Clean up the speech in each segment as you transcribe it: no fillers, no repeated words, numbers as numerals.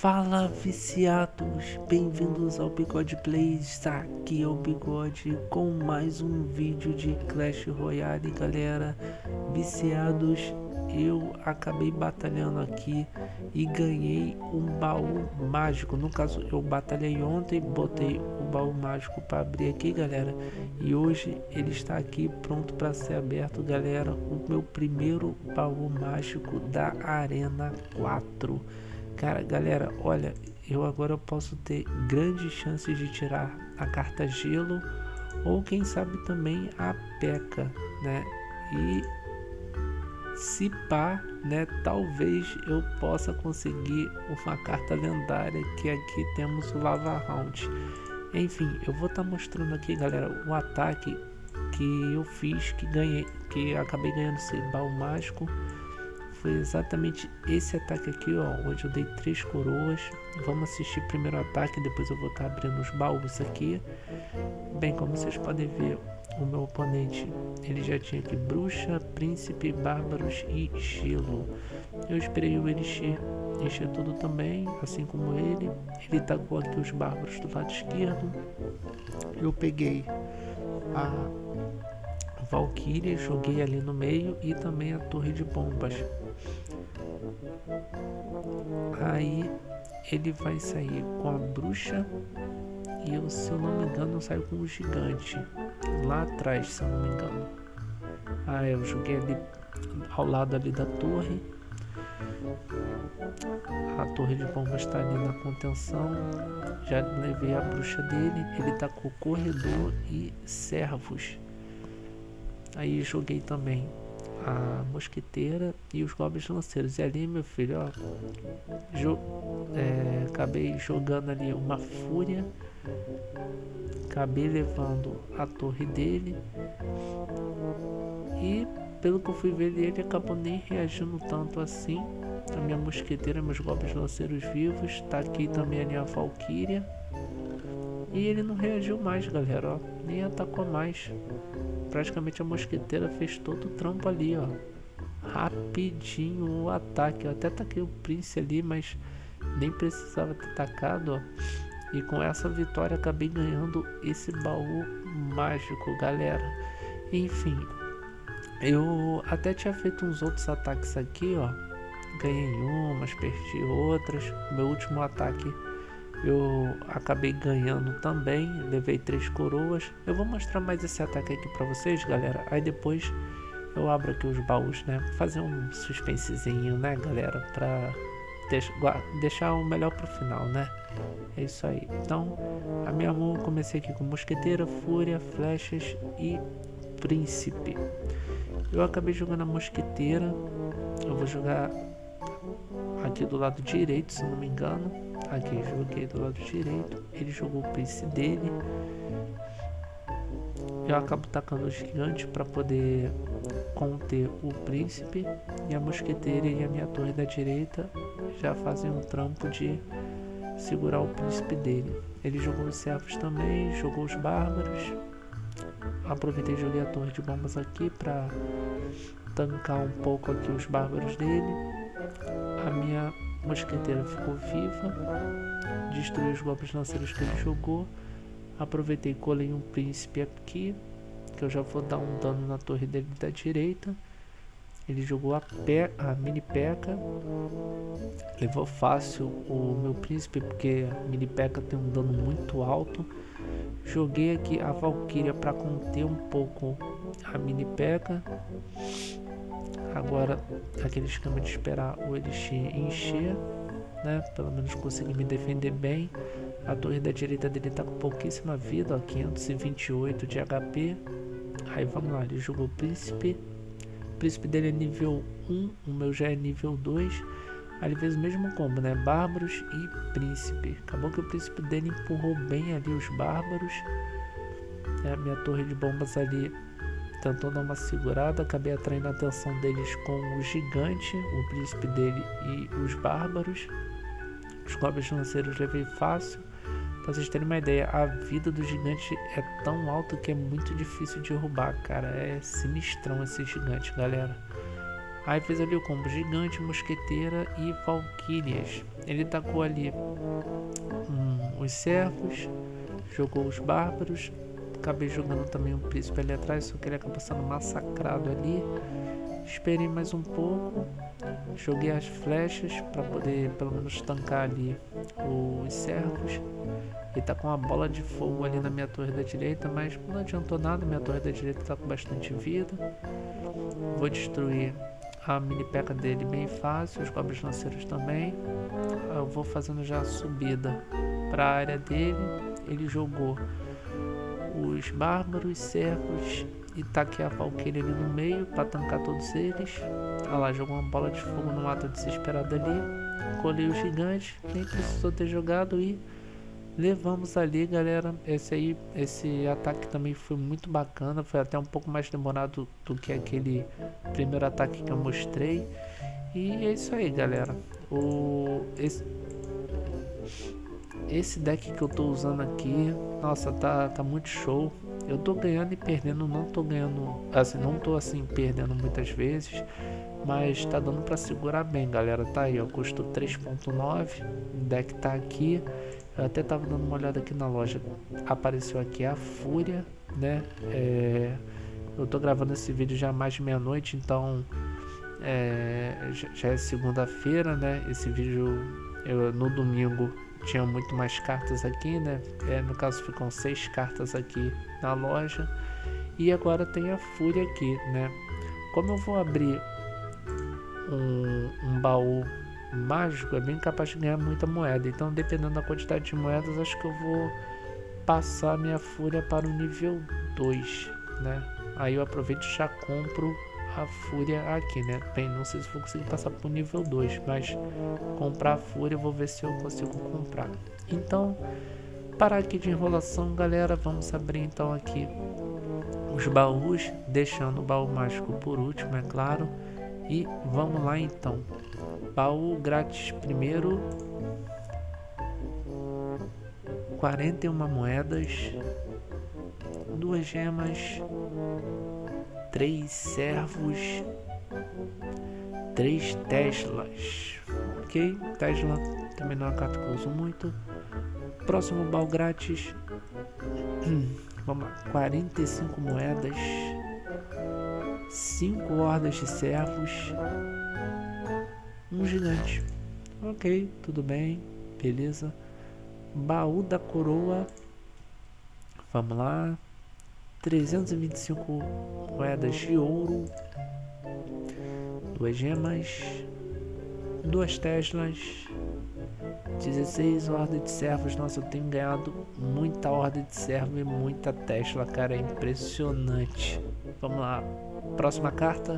Fala, viciados, bem-vindos ao Bigode Plays. Aqui é o Bigode com mais um vídeo de Clash Royale, galera. Viciados, eu acabei batalhando aqui e ganhei um baú mágico. No caso, eu batalhei ontem, botei o baú mágico para abrir aqui, galera, e hoje ele está aqui pronto para ser aberto, galera. O meu primeiro baú mágico da Arena 4. Cara, galera, olha, eu agora posso ter grandes chances de tirar a carta gelo ou quem sabe também a P.E.K.K.A, né? E se pá, né, talvez eu possa conseguir uma carta lendária, que aqui temos o Lava Round. Enfim, eu vou estar mostrando aqui, galera, o ataque que eu fiz, que acabei ganhando esse baú mágico. Foi exatamente esse ataque aqui, ó, onde eu dei 3 coroas. Vamos assistir primeiro o ataque, depois eu vou estar abrindo os baús aqui. Bem, como vocês podem ver, o meu oponente, ele já tinha aqui bruxa, príncipe, bárbaros e gelo. Eu esperei o elixir encher tudo também, assim como ele. Ele tacou aqui os bárbaros do lado esquerdo. Eu peguei a Valkyria, joguei ali no meio e também a torre de bombas. Aí ele vai sair com a bruxa e eu, se eu não me engano, eu saio com o gigante lá atrás, se eu não me engano. Eu joguei ali ao lado ali da torre. A torre de bombas está ali na contenção. Já levei a bruxa dele. Ele tá com o corredor e servos. Aí joguei também a mosquiteira e os goblins lanceiros. E ali, meu filho, ó, acabei jogando ali uma fúria. Acabei levando a torre dele. E pelo que eu fui ver, ele acabou nem reagindo tanto assim. A minha mosquiteira, meus goblins lanceiros vivos. Tá aqui também ali a Valkyria. E ele não reagiu mais, galera, ó. Nem atacou mais. Praticamente a mosquiteira fez todo o trampo ali, ó. Rapidinho o ataque. Eu até taquei o príncipe ali, mas nem precisava ter tacado, ó. E com essa vitória acabei ganhando esse baú mágico, galera. Enfim, eu até tinha feito uns outros ataques aqui, ó. Ganhei umas, perdi outras. Meu último ataque eu acabei ganhando também, levei 3 coroas. Eu vou mostrar mais esse ataque aqui pra vocês, galera. Aí depois eu abro aqui os baús, né? Fazer um suspensezinho, né, galera? Pra deixar o melhor pro final, né? É isso aí. Então, a minha mão, eu comecei aqui com mosqueteira, fúria, flechas e príncipe. Eu acabei jogando a mosqueteira. Eu vou jogar aqui do lado direito, se não me engano. Aqui, joguei do lado direito. Ele jogou o príncipe dele. Eu acabo tacando o gigante para poder conter o príncipe. E a mosqueteira e a minha torre da direita já fazem um trampo de segurar o príncipe dele. Ele jogou os servos também, jogou os bárbaros. Aproveitei e joguei a torre de bombas aqui para tancar um pouco aqui os bárbaros dele. A minha mosqueteira ficou viva, destruiu os golpes lanceiros que ele jogou. Aproveitei e colei um príncipe aqui, que eu já vou dar um dano na torre dele da direita. Ele jogou a mini P.E.K.K.A. Levou fácil o meu príncipe, porque a mini P.E.K.K.A tem um dano muito alto. Joguei aqui a Valkyria para conter um pouco a mini P.E.K.K.A. Agora, aquele esquema de esperar o elixir encher, né? Pelo menos consegui me defender bem. A torre da direita dele tá com pouquíssima vida, ó, 528 de HP. Aí vamos lá, ele jogou o príncipe. O príncipe dele é nível 1, o meu já é nível 2. Aí ele fez o mesmo combo, né? Bárbaros e príncipe. Acabou que o príncipe dele empurrou bem ali os bárbaros. A minha torre de bombas ali tentou dar uma segurada, acabei atraindo a atenção deles com o gigante, o príncipe dele e os bárbaros. Os goblins lanceiros levei fácil. Pra vocês terem uma ideia, a vida do gigante é tão alta que é muito difícil de derrubar, cara. É sinistrão esse gigante, galera. Aí fez ali o combo gigante, mosqueteira e valquírias. Ele tacou ali os servos, jogou os bárbaros. Acabei jogando também um príncipe ali atrás, só que ele acabou sendo massacrado ali. Esperei mais um pouco, joguei as flechas para poder pelo menos tancar ali os servos. Ele tá com uma bola de fogo ali na minha torre da direita, mas não adiantou nada, minha torre da direita tá com bastante vida. Vou destruir a mini peca dele bem fácil, os goblins lanceiros também. Eu vou fazendo já a subida para a área dele. Ele jogou os bárbaros, servos e taquei a valquíria ali no meio para tancar todos eles. Olha lá, jogou uma bola de fogo no ato desesperado ali. Colhei o gigante, nem precisou ter jogado e levamos ali, galera. Esse ataque também foi muito bacana, foi até um pouco mais demorado do que aquele primeiro ataque que eu mostrei. E é isso aí, galera. Esse deck que eu tô usando aqui, nossa, tá muito show. Eu tô ganhando e perdendo, não tô ganhando, assim, não tô assim perdendo muitas vezes, mas tá dando pra segurar bem, galera. Tá aí, ó, custou 3.9, o deck tá aqui. Eu até tava dando uma olhada aqui na loja, apareceu aqui a Fúria, né? Eu tô gravando esse vídeo já mais de meia-noite, então já é segunda-feira, né? Esse vídeo no domingo tinha muito mais cartas aqui, né? No caso ficam 6 cartas aqui na loja. E agora tem a Fúria aqui, né? Como eu vou abrir um baú mágico, é bem capaz de ganhar muita moeda. Então, dependendo da quantidade de moedas, acho que eu vou passar minha Fúria para o nível 2, né? Aí eu aproveito e já compro a Fúria aqui, né? Bem, não sei se vou conseguir passar para o nível 2, mas comprar a Fúria eu vou ver se eu consigo comprar. Então, parar aqui de enrolação, galera, vamos abrir então aqui os baús, deixando o baú mágico por último, é claro. E vamos lá então. Baú grátis primeiro, 41 moedas, 2 gemas, 3 servos, 3 Teslas. Ok, Tesla também não é uma carta que eu uso muito. Próximo baú grátis, vamos lá, 45 moedas, 5 hordas de servos, um gigante. Ok, tudo bem, beleza. Baú da coroa, vamos lá, 325 moedas de ouro, 2 gemas, 2 Teslas, 16 hordas de servos. Nossa, eu tenho ganhado muita horda de servo e muita Tesla, cara, é impressionante. Vamos lá, próxima carta,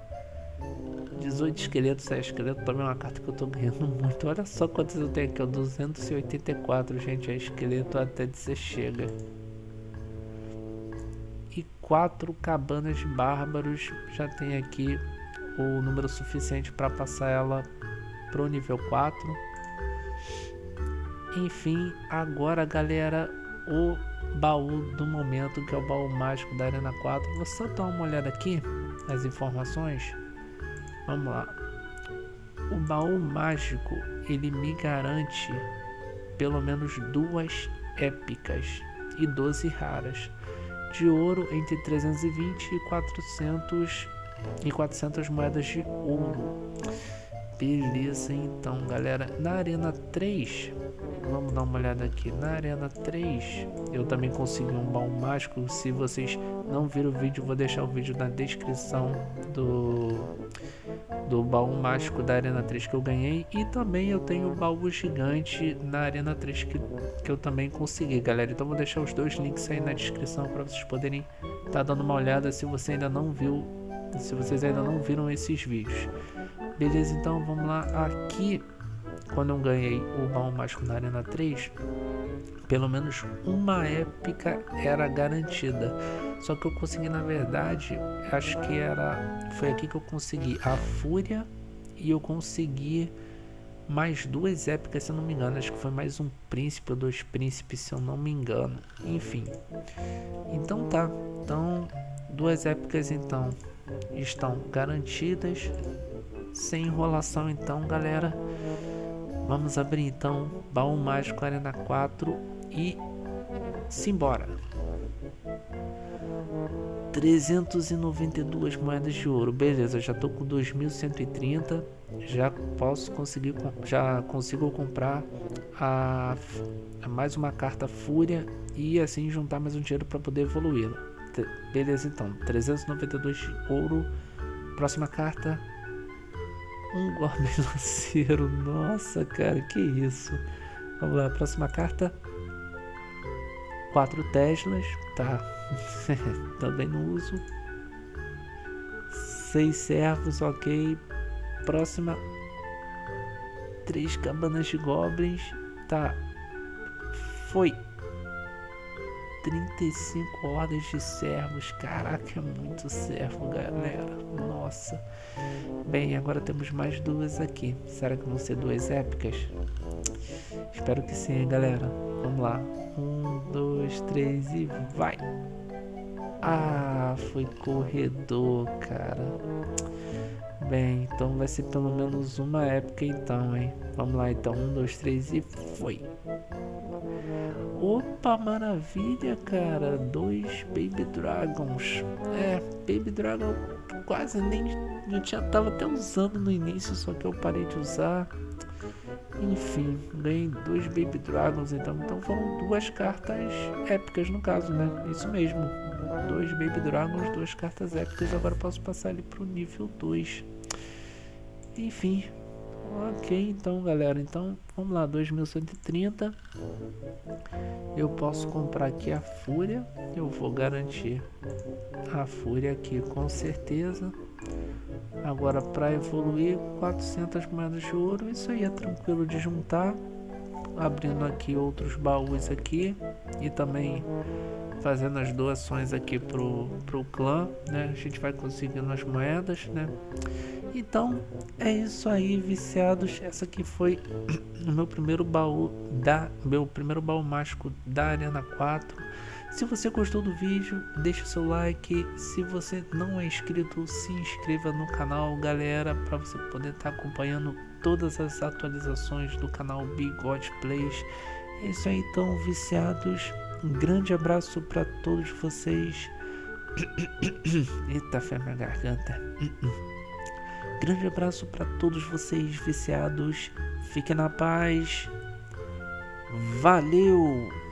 18 esqueletos. Esqueleto também é uma carta que eu tô ganhando muito. Olha só quantos eu tenho aqui, ó, 284, gente, é esqueleto até dizer chega. E 4 cabanas de bárbaros, já tem aqui o número suficiente para passar ela pro nível 4. Enfim, agora, galera, o baú do momento, que é o baú mágico da Arena 4. Vou só dar uma olhada aqui nas informações. Vamos lá. O baú mágico, ele me garante pelo menos 2 épicas e 12 raras. De ouro entre 320 e 400 moedas de ouro. Beleza, então, galera. Na Arena 3, vamos dar uma olhada aqui. Na Arena 3, eu também consegui um baú mágico. Se vocês não viram o vídeo, vou deixar o vídeo na descrição do baú mágico da Arena 3 que eu ganhei. E também eu tenho o baú gigante na Arena 3 que eu também consegui, galera. Então vou deixar os 2 links aí na descrição para vocês poderem estar dando uma olhada se você ainda não viu, se vocês ainda não viram esses vídeos. Beleza, então vamos lá. Aqui, quando eu ganhei o baú mágico na Arena 3, pelo menos uma épica era garantida. Só que eu consegui, na verdade, acho que foi aqui que eu consegui a Fúria, e eu consegui mais 2 épicas, se eu não me engano. Acho que foi mais um príncipe ou 2 príncipes, se eu não me engano. Enfim, então tá. Então, 2 épicas então estão garantidas. Sem enrolação então, galera, vamos abrir então baú mágico Arena 4 e simbora. 392 moedas de ouro, beleza, já tô com 2.130, já consigo comprar mais uma carta Fúria e assim juntar mais um dinheiro para poder evoluí-la. Beleza, então 392 de ouro. Próxima carta, um Goblin Lanceiro. Nossa, cara, que isso. Vamos lá, próxima carta, 4 Teslas, tá. Também não uso. 6 servos, ok. Próxima, 3 cabanas de goblins, tá. Foi 35 hordas de servos. Caraca, é muito servo, galera. Nossa. Bem, agora temos mais 2 aqui. Será que vão ser 2 épicas? Espero que sim, galera. Vamos lá. 1, 2, 3 e vai. Ah, foi corredor, cara. Bem, então vai ser pelo menos uma épica então, hein. Vamos lá então. 1, 2, 3 e foi. Opa, maravilha, cara. 2 Baby Dragons. Baby Dragon quase nem... tava até usando no início, só que eu parei de usar. Enfim, ganhei 2 Baby Dragons então. Então foram 2 cartas épicas no caso, né? Isso mesmo. 2 Baby Dragons, 2 cartas épicas. Agora posso passar ele pro nível 2. Enfim. Ok, então galera, então vamos lá, 2.130. Eu posso comprar aqui a Fúria. Eu vou garantir a Fúria aqui com certeza. Agora para evoluir, 400 moedas de ouro. Isso aí é tranquilo de juntar. Abrindo aqui outros baús aqui e também fazendo as doações aqui pro clã, né? A gente vai conseguindo as moedas, né? Então é isso aí, viciados. Essa aqui foi o meu primeiro baú mágico da Arena 4. Se você gostou do vídeo, deixa o seu like. Se você não é inscrito, se inscreva no canal, galera, para você poder estar acompanhando todas as atualizações do canal Bigode Plays. É isso aí, então, viciados. Um grande abraço para todos vocês. Eita, fé, minha garganta. Grande abraço para todos vocês, viciados. Fiquem na paz. Valeu!